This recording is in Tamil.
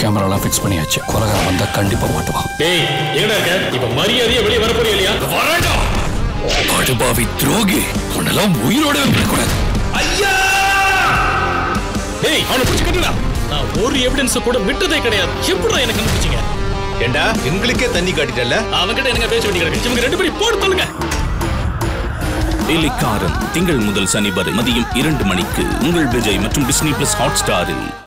கேமராலாம் ஃபிக்ஸ் பண்ணியாச்சு. கொலகாரம் வந்தா கண்டிப்பா மாட்டுவான். டேய் எங்கடா இருக்க? இப்ப மரியாதையா வெளிய வர போறியா இல்லையா? வரடா. படுபாவி துரோகி. உன்னெல்லாம் உயிரோட விடக்கூடாது. ஐயா! டேய் அவனை பிடிச்சு கட்டுடா. நான் ஒரு எவிடன்ஸ் கூட விட்டதே கிடையாது. எப்படிடா எனக்கு கண்டுபிடிச்சீங்க? ஏண்டா எங்களுக்கே தண்ணி காட்டிட்டல? அவன்கிட்ட எனக்கு பேச வேண்டிய கிடக்கு. இவங்க ரெண்டு பேரும் போட்டு தள்ளுங்க. டெலிகாரன் திங்கள் முதல் சனி வரை மதியம் 2 மணிக்கு உங்கள் விஜய் மற்றும் டிஸ்னி பிளஸ் ஹாட் ஸ்டாரில்.